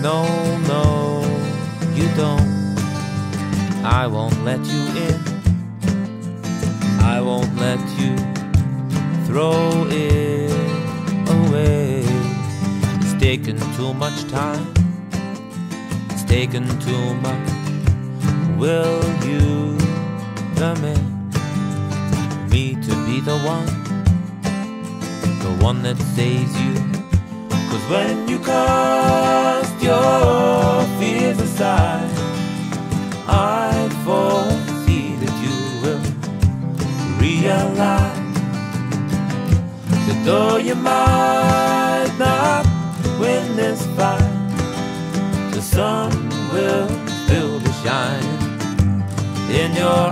No, no, you don't. I won't let you in. I won't let you throw it away. It's taken too much time. It's taken too much. Will you permit me to be the one that saves you? 'Cause when you cast your fears aside, I foresee that you will realize that though you might not win this fight, the sun will still be shining in your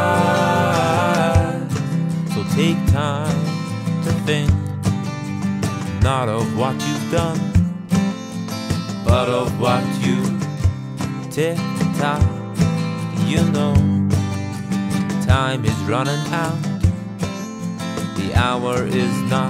eyes. So take time to think, not of what you've done, but of what you tick-tock. You know, time is running out. The hour is not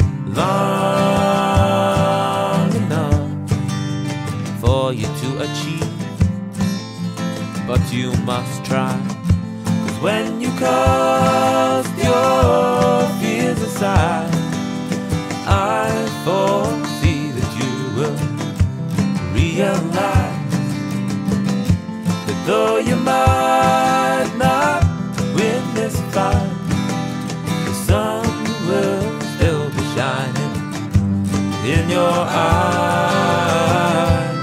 long enough for you to achieve, but you must try. 'Cause when you cast your fears aside, I foresee that you will realize that though you might not win this fight, the sun will still be shining in your eyes.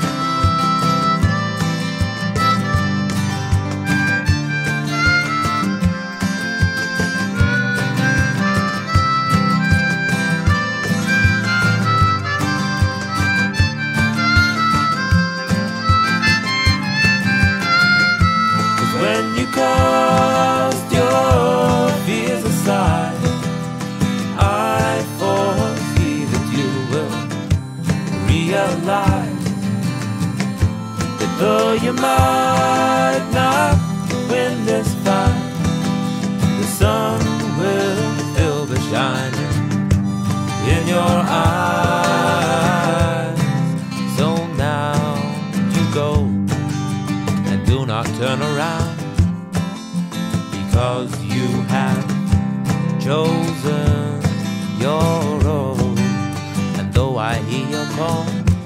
When you cast your fears aside, I foresee that you will realize that though you might not win this fight, the sun will still be shining in your eyes. So now you go and do not turn around, because you have chosen your road. And though I hear your call,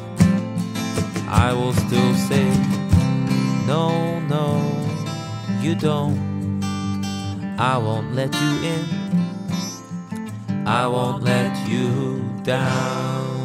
I will still say, no, no, you don't. I won't let you in. I won't let you down.